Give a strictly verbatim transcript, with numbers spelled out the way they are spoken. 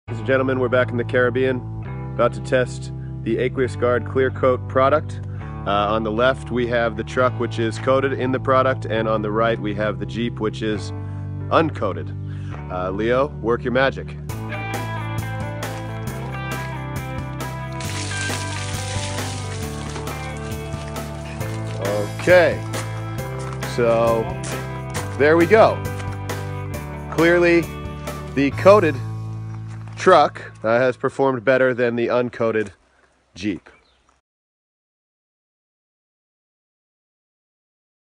Ladies and gentlemen, we're back in the Caribbean, about to test the Aqueous Guard Clear Coat product. Uh, on the left we have the truck, which is coated in the product, and on the right we have the Jeep, which is uncoated. Uh, Leo, work your magic. Okay, so there we go. Clearly the coated truck uh, has performed better than the uncoated Jeep.